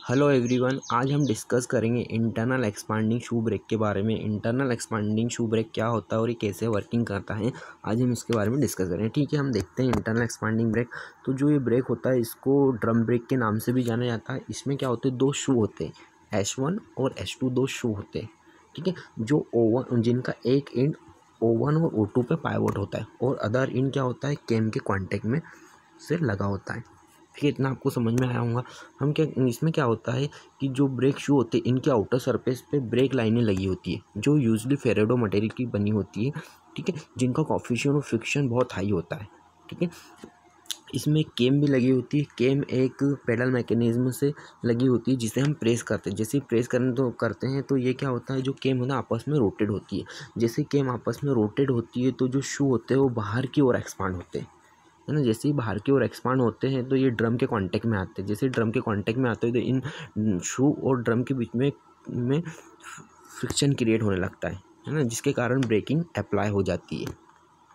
Hello everyone, आज हम discuss करेंगे इंटरनल एक्सपांडिंग शू ब्रेक के बारे में। इंटरनल एक्सपांडिंग शू ब्रेक क्या होता है और ये कैसे वर्किंग करता है, आज हम इसके बारे में डिस्कस करेंगे। ठीक है, हम देखते हैं इंटरनल एक्सपांडिंग ब्रेक। तो जो ये ब्रेक होता है इसको ड्रम ब्रेक के नाम से भी जाना जाता है। इसमें क्या होते हैं, दो शू होते हैं, H1 और H2, दो शू होते हैं। ठीक है, जो O1 जिनका एक एंड O1 और O2 पे पाइवोट होता है और अदर एंड क्या होता है, केम के कॉन्टेक्ट में से लगा होता है। ठीक है, इतना आपको समझ में आया होगा। हम क्या इसमें क्या होता है कि जो ब्रेक शू होते हैं इनके आउटर सरफेस पे ब्रेक लाइनें लगी होती है जो यूजुअली फेरेडो मटेरियल की बनी होती है। ठीक है, जिनका कोफिशिएंट ऑफ फ्रिक्शन बहुत हाई होता है। ठीक है, इसमें केम भी लगी होती है। केम एक पेडल मैकेनिज्म से लगी होती है जिसे हम प्रेस करते हैं। जैसे प्रेस करते हैं तो ये क्या होता है, जो केम होता है आपस में रोटेट होती है। जैसे केम आपस में रोटेट होती है तो जो शू होते हैं वो बाहर की ओर एक्सपांड होते हैं, है ना। जैसे ही बाहर की ओर एक्सपांड होते हैं तो ये ड्रम के कांटेक्ट में आते हैं। जैसे ड्रम के कांटेक्ट में आते हैं तो इन शू और ड्रम के बीच में फ्रिक्शन क्रिएट होने लगता है ना, जिसके कारण ब्रेकिंग अप्लाई हो जाती है।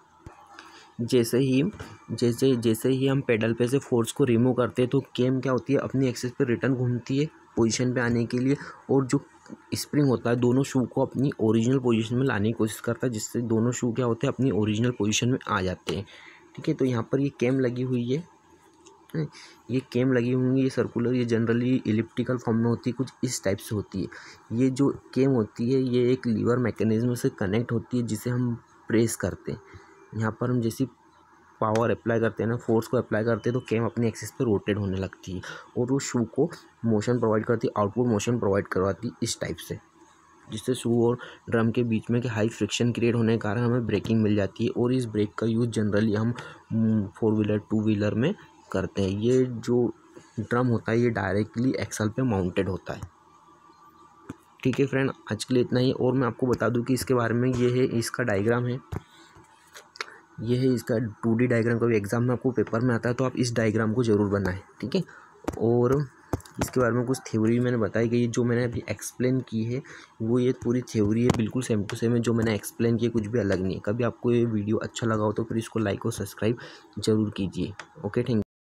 जैसे ही हम पेडल पे से फोर्स को रिमूव करते हैं तो केम क्या होती है, अपनी एक्सिस पे रिटर्न घूमती है पोजीशन पे आने के लिए, और जो स्प्रिंग होता है दोनों शू को अपनी ओरिजिनल पोजीशन में लाने की कोशिश करता है, जिससे दोनों शू क्या होते हैं, अपनी ओरिजिनल पोजीशन में आ जाते हैं। ठीक है, तो यहाँ पर ये केम लगी हुई है, ये केम लगी हुई है, ये सर्कुलर, ये जनरली इलिप्टिकल फॉर्म में होती है, कुछ इस टाइप से होती है। ये जो केम होती है ये एक लीवर मैकेनिज्म से कनेक्ट होती है जिसे हम प्रेस करते हैं। यहाँ पर हम जैसी पावर अप्लाई करते हैं ना, फोर्स को अप्लाई करते हैं तो केम अपनी एक्सिस पे रोटेट होने लगती है और वो शू को मोशन प्रोवाइड करती है, आउटपुट मोशन प्रोवाइड करवाती है इस टाइप से, जिससे शू और ड्रम के बीच में हाई फ्रिक्शन क्रिएट होने के कारण हमें ब्रेकिंग मिल जाती है। और इस ब्रेक का यूज़ जनरली हम 4 व्हीलर 2 व्हीलर में करते हैं। ये जो ड्रम होता है ये डायरेक्टली एक्सल पे माउंटेड होता है। ठीक है फ्रेंड, आज के लिए इतना ही। और मैं आपको बता दूं कि इसके बारे में ये है, इसका डायग्राम है, ये है इसका 2D डायग्राम। कभी एग्जाम में आपको पेपर में आता है तो आप इस डायग्राम को ज़रूर बनाएं। ठीक है, और इसके बारे में कुछ थ्योरी मैंने बताई गई, जो मैंने अभी एक्सप्लेन की है वो ये पूरी थ्योरी है, बिल्कुल सेम टू सेम है जो मैंने एक्सप्लेन किया, कुछ भी अलग नहीं है। कभी आपको ये वीडियो अच्छा लगा हो तो फिर इसको लाइक और सब्सक्राइब जरूर कीजिए। Okay, thank you.